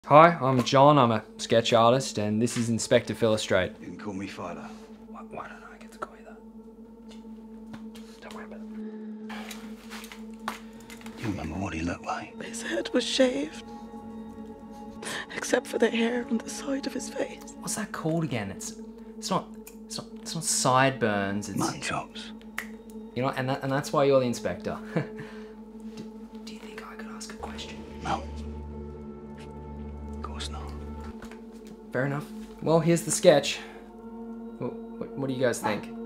Hi, I'm John. I'm a sketch artist, and this is Inspector Philostrate. You can call me Filer. Why don't I get to call you that? Don't worry about it. Do you remember what he looked like? His head was shaved, except for the hair on the side of his face. What's that called again? It's not sideburns. It's Mutton Chops. You know, and that's why you're the inspector. Do you think I could ask a question? No. Of course not. Fair enough. Well, here's the sketch. What do you guys think?